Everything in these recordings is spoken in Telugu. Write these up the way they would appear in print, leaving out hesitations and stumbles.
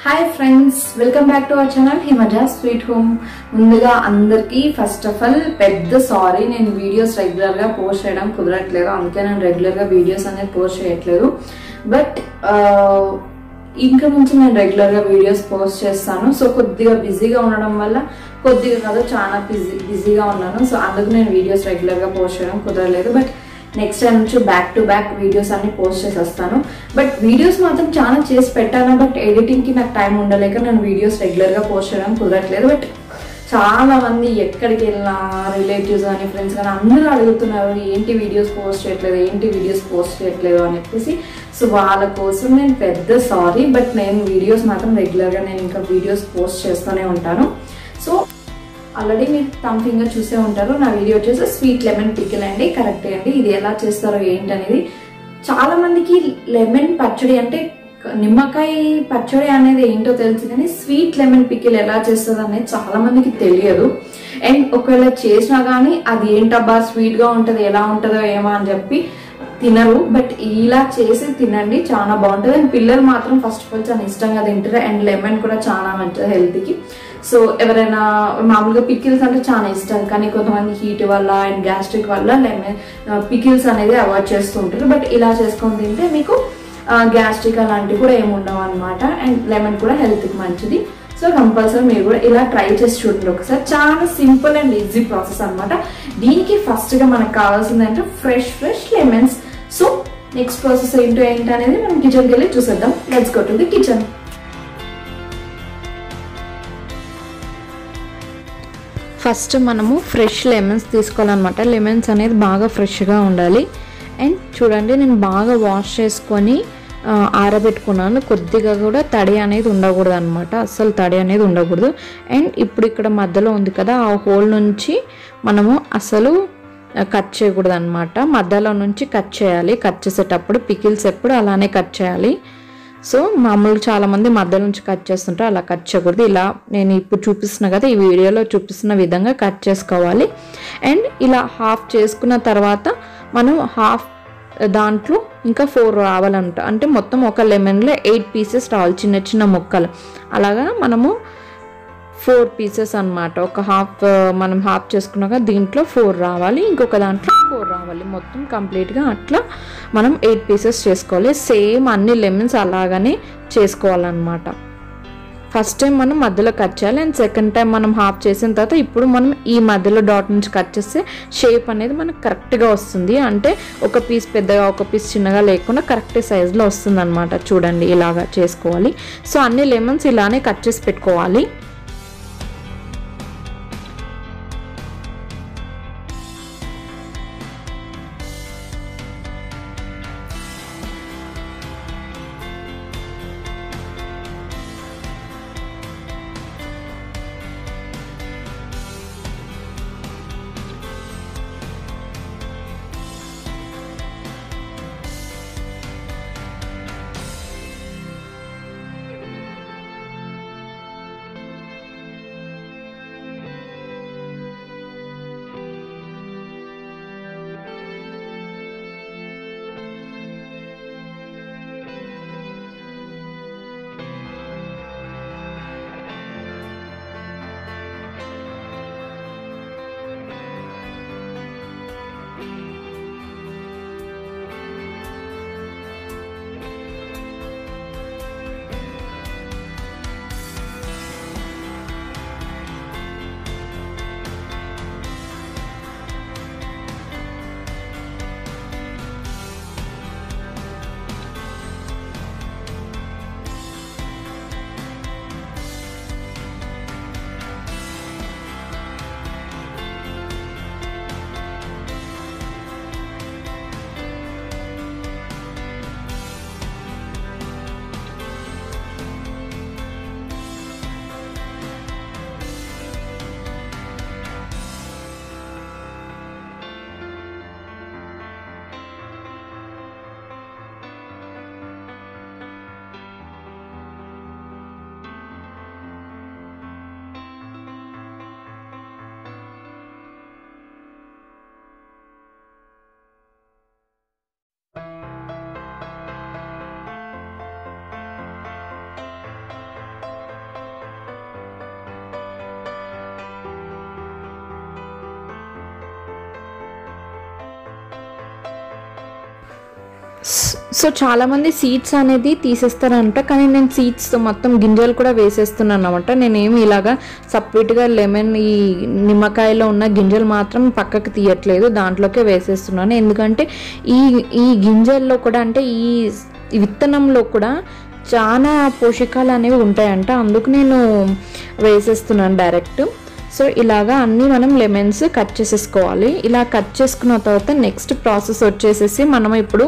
Hi friends welcome back to our channel Himaja sweet home ముందుగా అందరికీ ఫస్ట్ ఆఫ్ ఆల్ పెద్ద సారీ నేను వీడియోస్ రెగ్యులర్ గా పోస్ట్ చేయడం కుదరట్లేదు అందుకే నేను రెగ్యులర్ గా వీడియోస్ అనేది పోస్ట్ చేయట్లేదు బట్ ఇంకా నుంచి నేను రెగ్యులర్ గా వీడియోస్ పోస్ట్ చేస్తాను సో కొద్దిగా బిజీగా ఉండడం వల్ల కొద్దిగా కాదు చాలా బిజీగా ఉన్నాను సో అందుకు నేను వీడియోస్ రెగ్యులర్ గా పోస్ట్ చేయడం కుదరలేదు బట్ నెక్స్ట్ టైం నుంచి బ్యాక్ టు బ్యాక్ వీడియోస్ అన్ని పోస్ట్ చేసేస్తాను బట్ వీడియోస్ మాత్రం చాలా చేసి పెట్టాను బట్ ఎడిటింగ్ కి నాకు టైం ఉండలేక నేను వీడియోస్ రెగ్యులర్ గా పోస్ట్ చేయడం కుదరట్లేదు బట్ చాలా మంది ఎక్కడికి వెళ్ళినా రిలేటివ్స్ కానీ ఫ్రెండ్స్ కానీ అందరూ అడుగుతున్నారు ఏంటి వీడియోస్ పోస్ట్ చేయట్లేదు అని చెప్పేసి సో వాళ్ళ కోసం నేను పెద్ద సారీ బట్ నేను వీడియోస్ మాత్రం రెగ్యులర్ గా నేను ఇంకా వీడియోస్ పోస్ట్ చేస్తూనే ఉంటాను సో ఆల్రెడీ మీరు థంబ్ గా చూసే ఉంటారు నా వీడియో వచ్చేసి స్వీట్ లెమన్ పికిల్ అండి కరెక్ట్ అండి ఇది ఎలా చేస్తారో ఏంటనేది చాలా మందికి లెమన్ పచ్చడి అంటే నిమ్మకాయ పచ్చడి అనేది ఏంటో తెలుసు కానీ స్వీట్ లెమన్ పికిల్ ఎలా చేస్తుంది అనేది చాలా మందికి తెలియదు అండ్ ఒకవేళ చేసినా కానీ అది ఏంటబ్బా స్వీట్ గా ఉంటది ఎలా ఉంటుందో ఏమో అని చెప్పి తినరు బట్ ఇలా చేసి తినండి చాలా బాగుంటుంది అండ్ పిల్లలు మాత్రం ఫస్ట్ ఆఫ్ ఆల్ చాలా ఇష్టంగా తింటారు అండ్ లెమన్ కూడా చాలా మంచిది హెల్త్ కి సో ఎవరైనా మామూలుగా పికిల్స్ అంటే చాలా ఇష్టం కానీ కొంతమంది హీట్ వల్ల అండ్ గ్యాస్ట్రిక్ వల్ల లెమన్ పికిల్స్ అనేది అవాయిడ్ చేస్తుంటారు బట్ ఇలా చేసుకొని తింటే మీకు గ్యాస్ట్రిక్ అలాంటివి కూడా ఏమి ఉండవు అనమాట అండ్ లెమన్ కూడా హెల్త్ కి మంచిది సో కంపల్సరీ మీరు కూడా ఇలా ట్రై చేసి చూడండి ఒకసారి చాలా సింపుల్ అండ్ ఈజీ ప్రాసెస్ అనమాట దీనికి ఫస్ట్ గా మనకు కావాల్సింది అంటే fresh lemons so next process ఏంటనేది మనం కిచెన్కి వెళ్ళి చూసేద్దాం let's go to the kitchen first మనము ఫ్రెష్ లెమన్స్ తీసుకోవాలన్నమాట లెమన్స్ అనేది బాగా ఫ్రెష్గా ఉండాలి అండ్ చూడండి నేను బాగా వాష్ చేసుకొని ఆరబెట్టుకున్నాను కొద్దిగా కూడా తడి అనేది ఉండకూడదు అనమాట అస్సలు తడి అనేది ఉండకూడదు అండ్ ఇప్పుడు ఇక్కడ మధ్యలో ఉంది కదా ఆ హోల్ నుంచి మనము అసలు కట్ చేయకూడదు అనమాట మధ్యలో నుంచి కట్ చేయాలి కట్ చేసేటప్పుడు పికిల్స్ ఎప్పుడు అలానే కట్ చేయాలి సో మామూలుగా చాలామంది మధ్య నుంచి కట్ చేస్తుంటారు అలా కట్ చేయకూడదు ఇలా నేను ఇప్పుడు చూపిస్తున్నా కదా ఈ వీడియోలో చూపిస్తున్న విధంగా కట్ చేసుకోవాలి అండ్ ఇలా హాఫ్ చేసుకున్న తర్వాత మనం హాఫ్ దాంట్లో ఇంకా 4 రావాలంట అంటే మొత్తం ఒక లెమన్లో 8 పీసెస్ రావాలి చిన్న చిన్న ముక్కలు అలాగా మనము 4 పీసెస్ అనమాట ఒక హాఫ్ మనం హాఫ్ చేసుకున్నాక దీంట్లో 4 రావాలి ఇంకొక దాంట్లో 4 రావాలి మొత్తం కంప్లీట్గా అట్లా మనం 8 పీసెస్ చేసుకోవాలి సేమ్ అన్ని లెమన్స్ అలాగనే చేసుకోవాలన్నమాట ఫస్ట్ టైం మనం మధ్యలో కట్ చేయాలి అండ్ సెకండ్ టైం మనం హాఫ్ చేసిన తర్వాత ఇప్పుడు మనం ఈ మధ్యలో డాట్ నుంచి కట్ చేస్తే షేప్ అనేది మనకు కరెక్ట్గా వస్తుంది అంటే ఒక పీస్ పెద్దగా ఒక పీస్ చిన్నగా లేకుండా కరెక్ట్ సైజులో వస్తుంది అనమాట చూడండి ఇలాగా చేసుకోవాలి సో అన్ని లెమన్స్ ఇలానే కట్ చేసి పెట్టుకోవాలి సో చాలామంది సీడ్స్ అనేది తీసేస్తారంట, కానీ నేను సీడ్స్ మొత్తం గింజలు కూడా వేసేస్తున్నాను అనమాట. నేనేమి ఇలాగా సపరేట్గా లెమన్ ఈ నిమ్మకాయలో ఉన్న గింజలు మాత్రం పక్కకు తీయట్లేదు, దాంట్లోకే వేసేస్తున్నాను. ఎందుకంటే ఈ గింజల్లో కూడా అంటే ఈ విత్తనంలో కూడా చాలా పోషకాలు అనేవి ఉంటాయంట, అందుకు నేను వేసేస్తున్నాను డైరెక్ట్. సో ఇలాగా అన్నీ మనం లెమన్స్ కట్ చేసేసుకోవాలి. ఇలా కట్ చేసుకున్న తర్వాత నెక్స్ట్ ప్రాసెస్ వచ్చేసేసి మనం ఇప్పుడు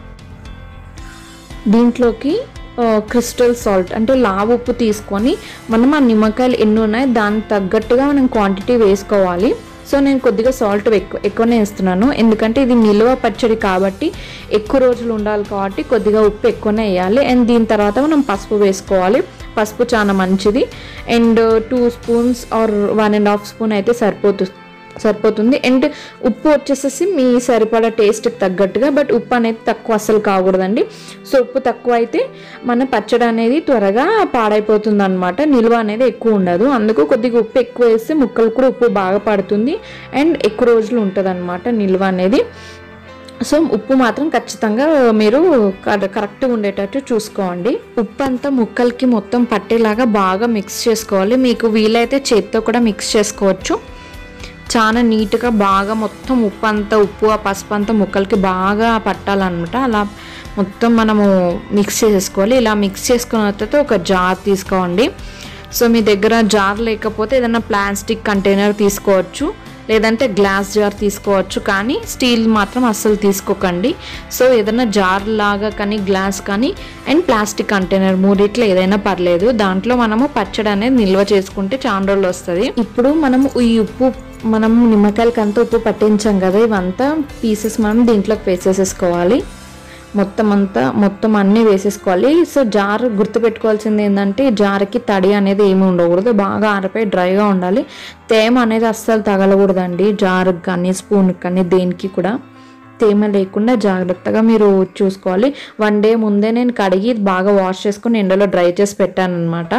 దీంట్లోకి క్రిస్టల్ సాల్ట్ అంటే లావు ఉప్పు తీసుకొని మనం ఆ నిమ్మకాయలు ఎన్ని ఉన్నాయి దానికి తగ్గట్టుగా మనం క్వాంటిటీ వేసుకోవాలి. సో నేను కొద్దిగా సాల్ట్ ఎక్కువనే వేస్తున్నాను, ఎందుకంటే ఇది నిల్వ పచ్చడి కాబట్టి ఎక్కువ రోజులు ఉండాలి కాబట్టి కొద్దిగా ఉప్పు ఎక్కువనే వేయాలి. అండ్ దీని తర్వాత మనం పసుపు వేసుకోవాలి. పసుపు చాలా మంచిది. అండ్ 2 స్పూన్స్ ఆర్ 1.5 స్పూన్ అయితే సరిపోతుంది. అండ్ ఉప్పు వచ్చేసేసి మీ సరిపడా టేస్ట్కి తగ్గట్టుగా, బట్ ఉప్పు అనేది తక్కువ అస్సలు కాకూడదండి. సో ఉప్పు తక్కువ అయితే మన పచ్చడి అనేది త్వరగా పాడైపోతుంది అనమాట, నిల్వ అనేది ఎక్కువ ఉండదు. అందుకు కొద్దిగా ఉప్పు ఎక్కువ వేస్తే ముక్కలు కూడా ఉప్పు బాగా పడుతుంది అండ్ ఎక్కువ రోజులు ఉంటుంది అనమాట నిల్వ అనేది. సో ఉప్పు మాత్రం ఖచ్చితంగా మీరు కరెక్ట్గా ఉండేటట్టు చూసుకోండి. ఉప్పు అంతా ముక్కలకి మొత్తం పట్టేలాగా బాగా మిక్స్ చేసుకోవాలి. మీకు వీలైతే చేతితో కూడా మిక్స్ చేసుకోవచ్చు. చాలా నీట్గా బాగా మొత్తం ఉప్పు ఆ పసుపు అంతా ముక్కలకి బాగా పట్టాలన్నమాట. అలా మొత్తం మనము మిక్స్ చేసేసుకోవాలి. ఇలా మిక్స్ చేసుకున్న తర్వాత ఒక జార్ తీసుకోండి. సో మీ దగ్గర జార్ లేకపోతే ఏదైనా ప్లాస్టిక్ కంటైనర్ తీసుకోవచ్చు, లేదంటే గ్లాస్ జార్ తీసుకోవచ్చు, కానీ స్టీల్ మాత్రం అస్సలు తీసుకోకండి. సో ఏదైనా జార్ లాగా కానీ గ్లాస్ కానీ అండ్ ప్లాస్టిక్ కంటైనర్ మూడిట్లో ఏదైనా పర్లేదు. దాంట్లో మనము పచ్చడి అనేది నిల్వ చేసుకుంటే చాలా రోజులు వస్తుంది. ఇప్పుడు మనము ఈ ఉప్పు మనము నిమ్మకాయలకి అంతా ఉప్పు పట్టించాం కదా, ఇవంతా పీసెస్ మనం దీంట్లోకి వేసేసుకోవాలి. మొత్తం అన్నీ వేసేసుకోవాలి. సో జార్ గుర్తుపెట్టుకోవాల్సింది ఏంటంటే జార్కి తడి అనేది ఏమి ఉండకూడదు, బాగా ఆరిపోయి డ్రైగా ఉండాలి. తేమ అనేది అస్సలు తగలకూడదండి జార్కి కానీ స్పూన్కి కానీ దేనికి కూడా. తేమ లేకుండా జాగ్రత్తగా మీరు చూసుకోవాలి. 1 డే ముందే నేను కడిగి బాగా వాష్ చేసుకుని ఎండలో డ్రై చేసి పెట్టాను అనమాట.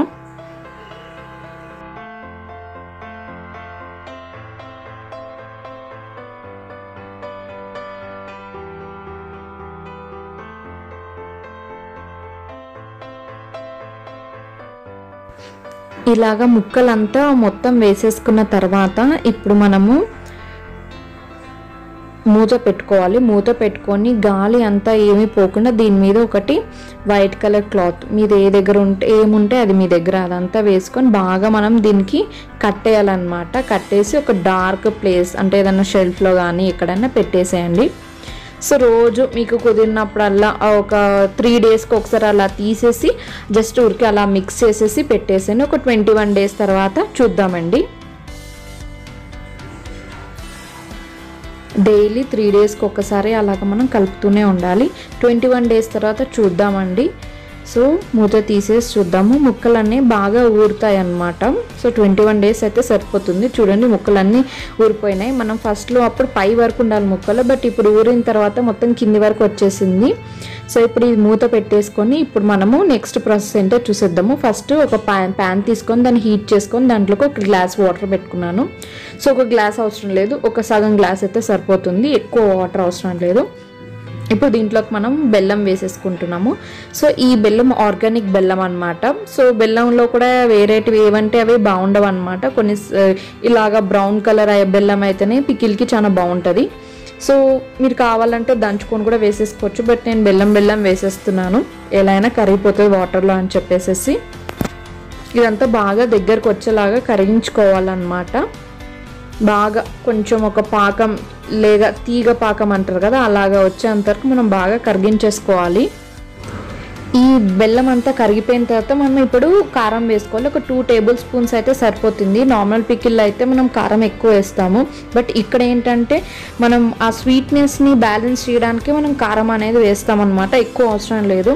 ఇలాగ ముక్కలంతా మొత్తం వేసేసుకున్న తర్వాత ఇప్పుడు మనము మూత పెట్టుకోవాలి. మూత పెట్టుకొని గాలి అంతా ఏమీ పోకుండా దీని మీద ఒకటి వైట్ కలర్ క్లాత్ మీద ఏముంటే అది మీ దగ్గర అదంతా వేసుకొని బాగా మనం దీనికి కట్టేయాలన్నమాట. కట్టేసి ఒక డార్క్ ప్లేస్ అంటే ఏదైనా షెల్ఫ్లో కానీ ఎక్కడైనా పెట్టేసేయండి. సో రోజు మీకు కుదిరినప్పుడల్లా ఒక 3 డేస్కి ఒకసారి అలా తీసేసి జస్ట్ ఊరికి అలా మిక్స్ చేసేసి పెట్టేసాను. ఒక 21 డేస్ తర్వాత చూద్దామండి. డైలీ 3 డేస్కి ఒకసారి అలాగ మనం కలుపుతూనే ఉండాలి. 21 డేస్ తర్వాత చూద్దామండి. సో మూత తీసేసి చూద్దాము. ముక్కలన్నీ బాగా ఊరుతాయి అన్నమాట. సో 21 డేస్ అయితే సరిపోతుంది. చూడండి ముక్కలన్నీ ఊరిపోయినాయి. మనం ఫస్ట్లో అప్పుడు పై వరకు ఉండాలి ముక్కలు, బట్ ఇప్పుడు ఊరిన తర్వాత మొత్తం కింది వరకు వచ్చేసింది. సో ఇప్పుడు ఇది మూత పెట్టేసుకొని ఇప్పుడు మనము నెక్స్ట్ ప్రాసెస్ ఏంటో చూసేద్దాము. ఫస్ట్ ఒక ప్యాన్ తీసుకొని దాన్ని హీట్ చేసుకొని దాంట్లోకి ఒక గ్లాస్ వాటర్ పెట్టుకున్నాను. సో ఒక గ్లాస్ అవసరం లేదు, ఒక సగం గ్లాస్ అయితే సరిపోతుంది, ఎక్కువ వాటర్ అవసరం లేదు. ఇప్పుడు దీంట్లోకి మనం బెల్లం వేసేసుకుంటున్నాము. సో ఈ బెల్లం ఆర్గానిక్ బెల్లం అనమాట. సో బెల్లంలో కూడా వేరేటివి ఏవంటే అవి బాగుండవు అనమాట. కొన్ని ఇలాగా బ్రౌన్ కలర్ బెల్లం అయితేనే పికిల్కి చాలా బాగుంటుంది. సో మీరు కావాలంటే దంచుకొని కూడా వేసేసుకోవచ్చు, బట్ నేను బెల్లం వేసేస్తున్నాను, ఎలా అయినా కరిగిపోతుంది వాటర్లో అని చెప్పేసి. ఇదంతా బాగా దగ్గరకు వచ్చేలాగా కరిగించుకోవాలన్నమాట. బాగా కొంచెం ఒక పాకం లేదా తీగ పాకం అంటారు కదా, అలాగా వచ్చేంతవరకు మనం బాగా కరిగించేసుకోవాలి. ఈ బెల్లం అంతా కరిగిపోయిన తర్వాత మనం ఇప్పుడు కారం వేసుకోవాలి. ఒక 2 టేబుల్ స్పూన్స్ అయితే సరిపోతుంది. నార్మల్ పికిల్లో అయితే మనం కారం ఎక్కువ వేస్తాము, బట్ ఇక్కడ ఏంటంటే మనం ఆ స్వీట్నెస్ని బ్యాలెన్స్ చేయడానికి మనం కారం అనేది వేస్తామన్నమాట, ఎక్కువ అవసరం లేదు.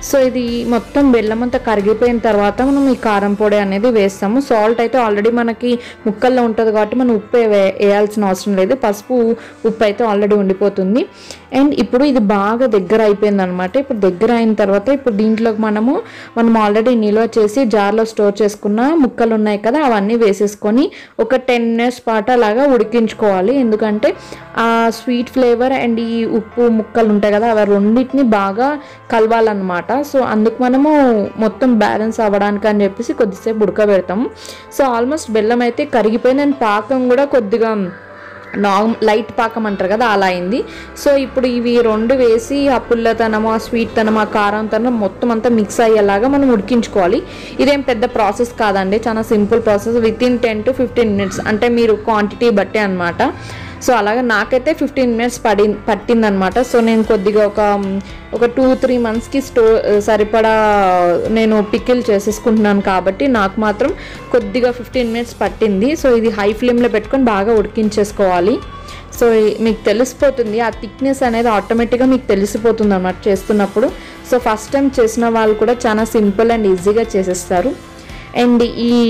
సో ఇది మొత్తం బెల్లం అంతా కరిగిపోయిన తర్వాత మనం ఈ కారం పొడి అనేది వేస్తాము. సాల్ట్ అయితే ఆల్రెడీ మనకి ముక్కల్లో ఉంటుంది కాబట్టి మనం ఉప్పు వేయాల్సిన అవసరం లేదు. పసుపు ఉప్పు అయితే ఆల్రెడీ ఉండిపోతుంది. అండ్ ఇప్పుడు ఇది బాగా దగ్గర అయిపోయింది అనమాట. ఇప్పుడు దగ్గర అయిన తర్వాత ఇప్పుడు దీంట్లోకి మనం ఆల్రెడీ నిల్వ చేసి జార్లో స్టోర్ చేసుకున్న ముక్కలు ఉన్నాయి కదా, అవన్నీ వేసేసుకొని ఒక 10 minutes పాటు అలాగా ఉడికించుకోవాలి. ఎందుకంటే ఆ స్వీట్ ఫ్లేవర్ అండ్ ఈ ఉప్పు ముక్కలు ఉంటాయి కదా, అవి రెండింటిని బాగా కలవాలన్నమాట. సో అందుకు మనము మొత్తం బ్యాలెన్స్ అవ్వడానికి అని చెప్పేసి కొద్దిసేపు ఉడకబెడతాము. సో ఆల్మోస్ట్ బెల్లం అయితే కరిగిపోయింది అండ్ పాకం కూడా కొద్దిగా లైట్ పాకం అంటారు కదా, అలా అయింది. సో ఇప్పుడు ఇవి రెండు వేసి ఆ పుల్లతనం, ఆ స్వీట్ తనం, ఆ కారం తనం మొత్తం అంతా మిక్స్ అయ్యేలాగా మనం ఉడికించుకోవాలి. ఇదేం పెద్ద ప్రాసెస్ కాదండి, చాలా simple process. Within 10 to 15 minutes, అంటే మీరు క్వాంటిటీ బట్టే అనమాట. సో అలాగే నాకైతే 15 minutes పట్టిందనమాట. సో నేను కొద్దిగా ఒక 2-3 monthsకి సరిపడా నేను పికిల్ చేసేసుకుంటున్నాను కాబట్టి నాకు మాత్రం కొద్దిగా 15 minutes పట్టింది. సో ఇది హై ఫ్లేమ్లో పెట్టుకొని బాగా ఉడికించేసుకోవాలి. సో మీకు తెలిసిపోతుంది, ఆ థిక్నెస్ అనేది ఆటోమేటిక్గా మీకు తెలిసిపోతుంది అన్నమాట చేస్తున్నప్పుడు. సో ఫస్ట్ టైం చేసిన వాళ్ళు కూడా చాలా సింపుల్ అండ్ ఈజీగా చేసేస్తారు. అండ్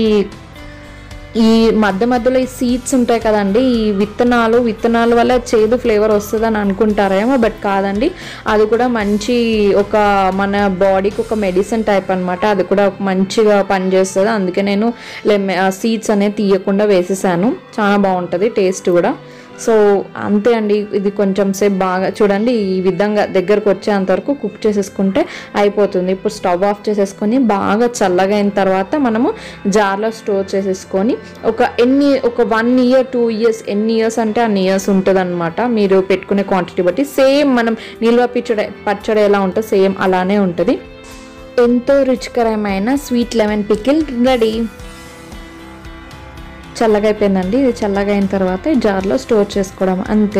ఈ మధ్యలో ఈ సీడ్స్ ఉంటాయి కదండి, ఈ విత్తనాల వల్ల చేదు ఫ్లేవర్ వస్తుందని అనుకుంటారేమో, బట్ కాదండి. అది కూడా మంచి మన బాడీకి ఒక మెడిసిన్ టైప్ అనమాట. అది కూడా మంచిగా పనిచేస్తుంది. అందుకే నేను సీడ్స్ అనేది తీయకుండా వేసేసాను. చాలా బాగుంటుంది టేస్ట్ కూడా. సో అంతే అండి, ఇది కొంచెం సేపు బాగా చూడండి, ఈ విధంగా దగ్గరకు వచ్చేంత వరకు కుక్ చేసేసుకుంటే అయిపోతుంది. ఇప్పుడు స్టవ్ ఆఫ్ చేసేసుకొని బాగా చల్లగా అయిన తర్వాత మనము జార్లో స్టోర్ చేసేసుకొని ఒక 1 year 2 years, ఎన్ని ఇయర్స్ అంటే అన్ని ఇయర్స్ ఉంటుంది అనమాట. మీరు పెట్టుకునే క్వాంటిటీ బట్టి. సేమ్ మనం నిల్వ పచ్చడి ఎలా ఉంటుందో సేమ్ అలానే ఉంటుంది. ఎంతో రుచికరమైన స్వీట్ లెమన్ పికిల్ రెడీ. చల్లగా అయిపోయిందండి. ఇది చల్లగా అయిన తర్వాత జార్లో స్టోర్ చేసుకోవడం అంతే.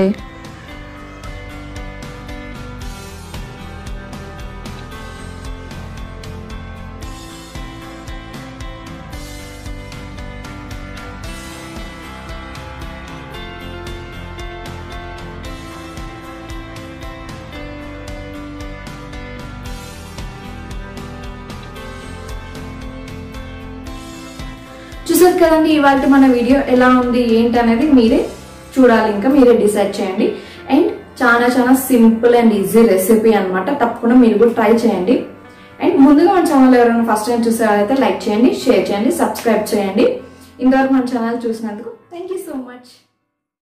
చూసారు కదండి ఇవాళ మన వీడియో ఎలా ఉంది ఏంటి అనేది మీరే చూడాలి, ఇంకా మీరే డిసైడ్ చేయండి. అండ్ చాలా చాలా సింపుల్ అండ్ ఈజీ రెసిపీ అనమాట. తప్పకుండా మీరు కూడా ట్రై చేయండి. అండ్ ముందుగా మన ఛానల్ ఎవరైనా ఫస్ట్ టైం చూసేవారైతే లైక్ చేయండి, షేర్ చేయండి, సబ్స్క్రైబ్ చేయండి. ఇంతవరకు మన ఛానల్ చూసినందుకు థ్యాంక్ యూ సో మచ్.